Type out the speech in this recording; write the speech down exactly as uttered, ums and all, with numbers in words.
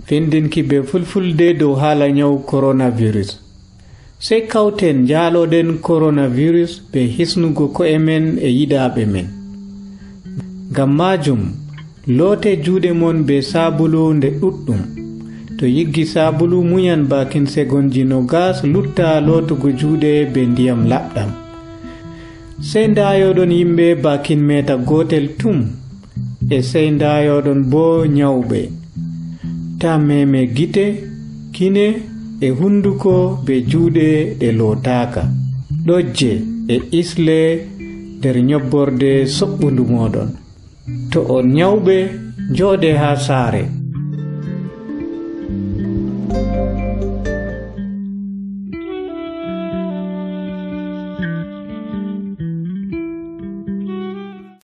findinki be fulfulde dow haala nyawu Corona Virus. Sey kawten jaaloden Corona Virus be hisnugo ko'e men e yiɗaaɓe men. Ngam majum loote juuɗe mon be sabulu nde ɗuɗɗum. To yiggi sabulu muñan bakin segonji no gas lutta lootugo juuɗe be ndiyam laɓɗam. Sey ndayoɗon yimɓe bakin meta gotel tum e sey ndayoɗon bo nyawɓe. Ta meme gite, kine e hunduko be juuɗe ɗe lootaka, ɗojje e isle nder nyobborde soɓɓundu moɗon. To on nyawɓe, njooɗe ha saare.